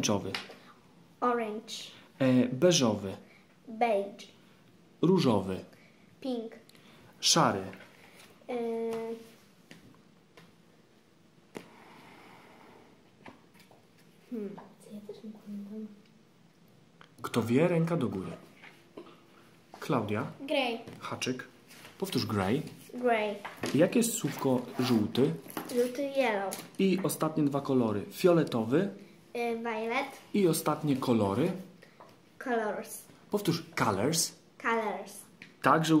Pomarańczowy. Orange. Beżowy. Beige. Różowy. Pink. Szary. Co ja też nie pamiętam. Kto wie, ręka do góry. Klaudia. Grey. Haczyk. Powtórz grey. Grey. Jakie jest słówko żółty? Żółty. Yellow. I ostatnie dwa kolory. Fioletowy. Violet. I ostatnie kolory. Colors. Powtórz colors. Colors. Tak, że